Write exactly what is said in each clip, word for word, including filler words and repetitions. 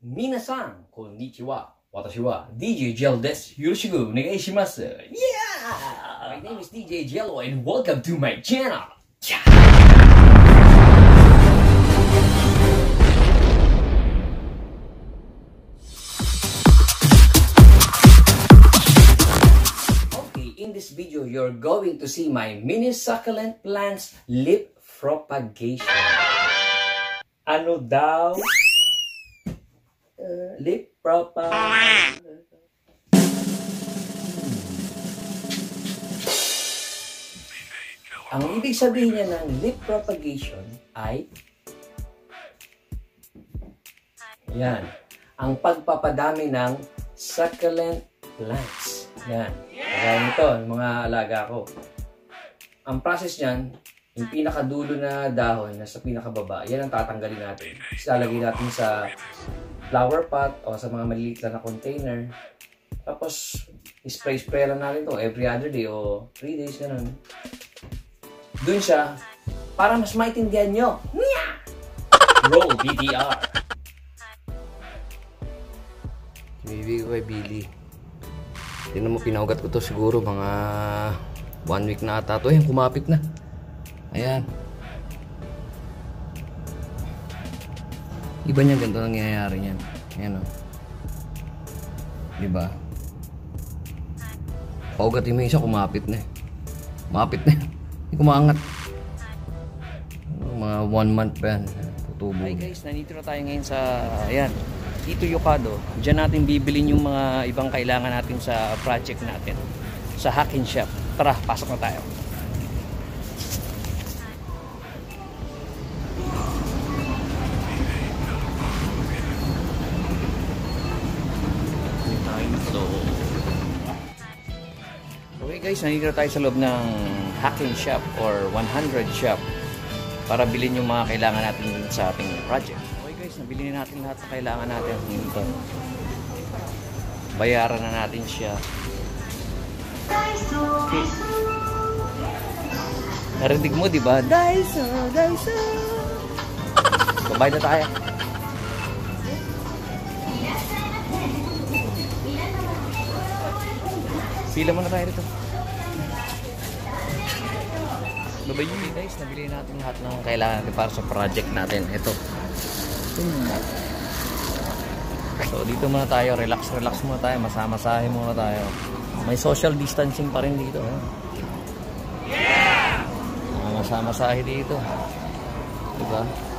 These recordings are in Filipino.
Minasan, konnichiwa. Watashi wa D J Gel desu. Yoroshiku onegai shimasu. Yeah! My name is D J Jello and welcome to my channel. Okay, in this video, you're going to see my mini succulent plants lip propagation. Ano daw? Uh, lip propagation. Ang ibig sabihin niya ng lip propagation ay yan, ang pagpapadami ng succulent plants. Yan. Kaya nito, mga alaga ko. Ang process niyan, yung pinakadulo na dahon na sa pinakababa, yan ang tatanggalin natin. Ilalagay natin sa flower pot o sa mga maliliit na container. Tapos, spray-spray lang natin to every other day o three days, ganun. Doon siya, para mas maintindihan nyo. Roll B T R. Bibig ko kay Billy. Tingnan mo, pinaugat ko to siguro mga one week na ata to. Ayan, kumapit na. Ayan. Iba niyan, ganito nangyayari niyan. Ayan o. Diba? Paugatin mo yung isa, kumapit na. Kumapit na. Hindi kumaangat. Mga one month pa yan. Tutubo. Hi guys, nandito na tayo ngayon sa, ayan, Ito Yokado. Diyan natin bibilin yung mga ibang kailangan natin sa project natin. Sa Hacking Shop. Tara, pasok na tayo. Okay guys, nandito tayo sa loob ng Hacking Shop or one hundred Shop para bilhin yung mga kailangan natin sa ating project. Okay guys, nabili na natin lahat ng kailangan natin dito. Bayaran na natin siya. Okay. Narinig mo, di ba? Daiso, Daiso. Babayad na tayo. Pila mo na tayo dito. Babay yun guys, nabili natin lahat ng kailangan natin para sa project natin. Ito. So dito muna tayo, relax relax muna tayo, masama-sahe muna tayo. May social distancing pa rin dito. Yeah! Masama-sahe dito. Diba?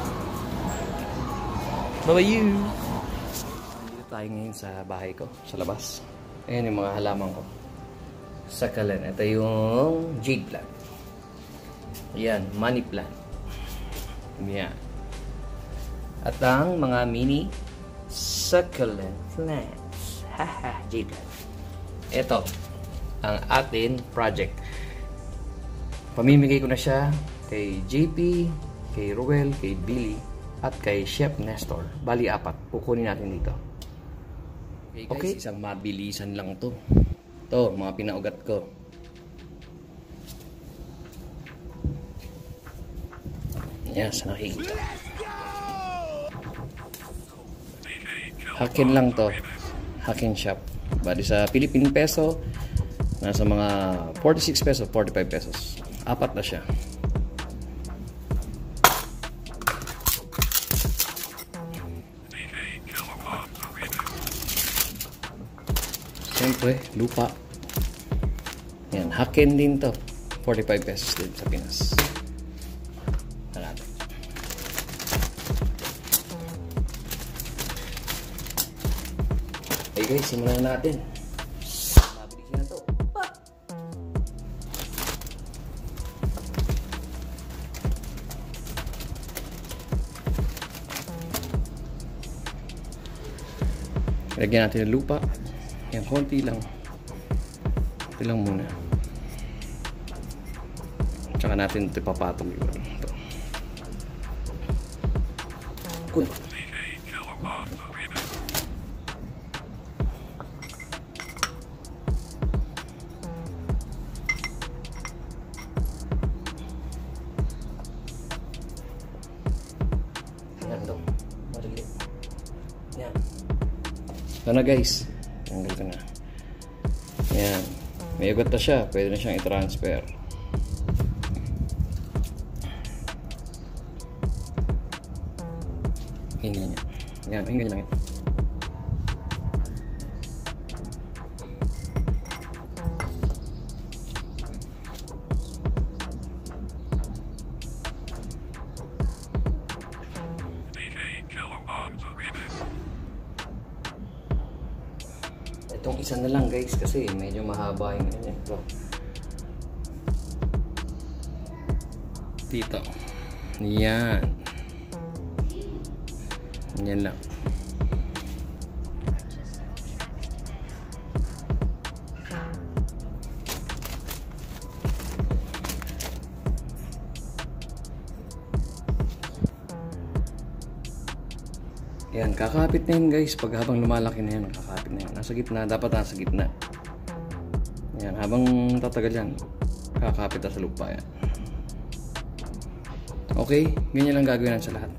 Babay you. Dito tayo ngayon sa bahay ko, sa labas. Ayan yung mga halaman ko. Succulent. Ito yung jade plant. Ayan, money plant. Ayan. At ang mga mini succulent plants. Haha, jade plant. Ito, ang atin project. Pamimigay ko na siya kay J P, kay Ruel, kay Billy, at kay Chef Nestor. Bali, apat. Kukunin natin dito. Okay, guys, okay. Isang mabilisan lang to. Ito, mga pinaugat ko. Yan, sa nakikita. Hacking lang to. Hacking Shop. Bali sa Philippine peso, nasa mga forty-six pesos, forty-five pesos. Apat na siya. Siyempre, lupa. Yan, Hacking din to. forty-five pesos din sa Pinas. Natin. Okay guys, simulan na natin. Mabilisin na to. Lagyan natin ng lupa. Yan, konti lang. Konti lang muna. Tsaka natin ito ipapatong yun. Ito. Cool. Yan daw. Marilit. Yan. Ito na guys. Tanggal ko na. Yan. May ugat na siya. Pwede na siyang i-transfer. Hinga niya. Yan. Hinga niya lang yan. Itong isa na lang guys kasi medyo mahaba yung ganyan ito. Dito. Yan. Yan lang. Yan, kakapit na yun guys. Pag habang lumalaki na yan, kakapit na yan. Nasa gitna, dapat nasa gitna. Yan, habang tatagal yan, kakapit na sa lupa yan. Okay, ganyan lang gagawin sa lahat.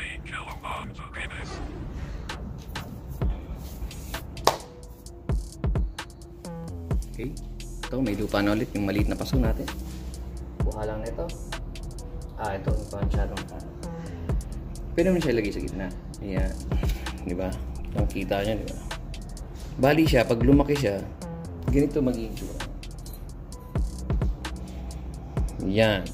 Okay, ito may lupa na ulit, yung maliit na paso natin. Kuha lang na ito. Ah, ito, hindi pa masyadong pa. Pwede mo siya ilagay sa gitna. Ayan. Diba? Ang kita niya, diba? Bali siya, pag lumaki siya, ganito magiging tsura. Ayan.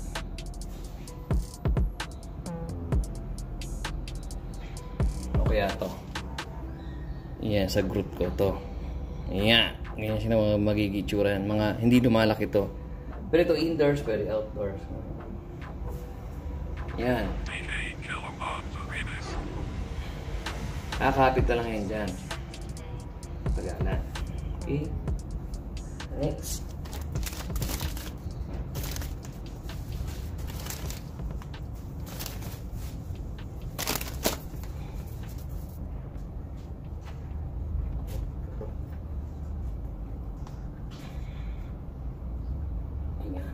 O kaya to. Ayan, sa groot ko to. Ayan. Ganyan siya na magiging tsura yan. Mga hindi lumalaki to. Pero ito indoors, pero outdoors. Ayan. Kakapit na lang yan dyan. Pagalan. Okay. Next. Ayan.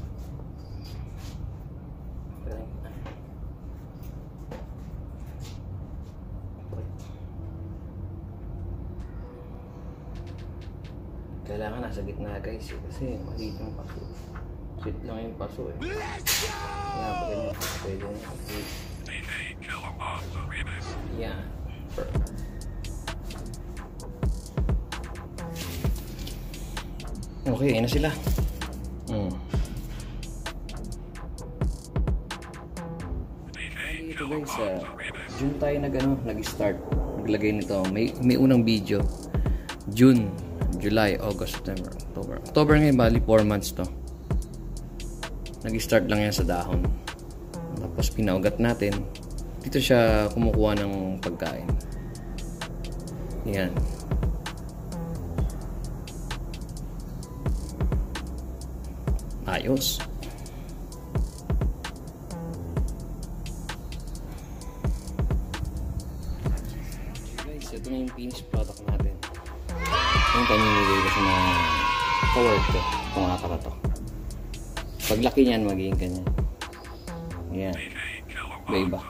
Kailangan nasa gitna guys eh, kasi maliit yung paso. Sweet lang yung paso eh. Yan, pag ganyan, pwede nyo. Yan. Perfect. Okay, ayun na sila. Hmm. Ito guys, uh, June tayo nag, ano, nag-start. Naglagay nito. May, may unang video. June. July, August, September, October. October ngayon, bali four months to. Nag-start lang yan sa dahon. Tapos pinaugat natin. Dito siya kumukuha ng pagkain. Yan. Ayos. Guys, ito na yung finished product natin. Yung pamimigay ko sa mga ka-work ko, kung mga karato. Paglaki niyan, magiging ganyan. Yan. Iba-iba.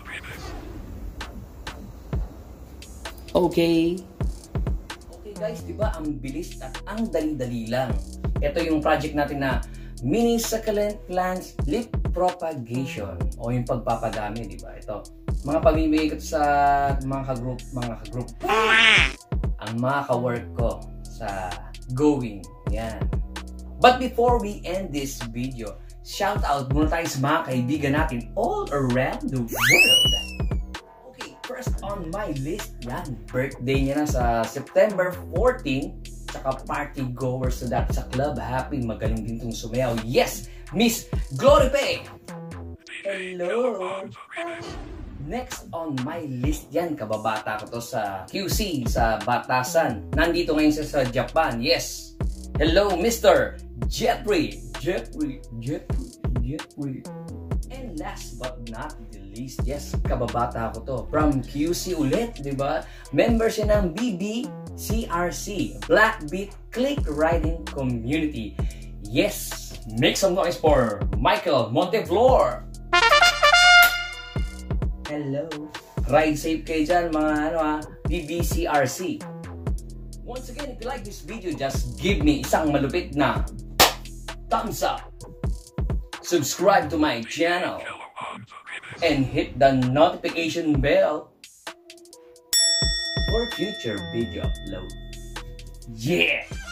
Okay. Okay guys, diba ang bilis at ang dali-dali lang. Ito yung project natin na mini succulent plants leaf propagation o yung pagpapadami, diba? Ito. Mga pamimigay ko sa mga ka-group, mga ka-group. Ang mga ka-work ko sa going. Yan. But before we end this video, shout out muna tayo sa mga kaibigan natin all around the world. Okay, first on my list, yan. Birthday niya na sa September fourteenth. Tsaka party goers na dati sa Club Happy. Magaling din itong sumayaw. Yes! Miss Glory Pay! Hello! Next on my list yan, kababata ko to sa Q C, sa Batasan. Nandito ngayon siya sa Japan. Yes! Hello, Mister Jeffrey! Jeffrey! Jeffrey! Jeffrey! And last but not the least, yes, kababata ko to. From Q C ulit, di ba? Member siya ng B B C R C, Black Beat Click Riding Community. Yes! Make some noise for Michael Monteflor! Hello. Ride safe kayo dyan, mga ano ha, B B C R C. Once again, if you like this video, just give me isang malupit na thumbs up. Subscribe to my channel. And hit the notification bell for future video upload. Yeah!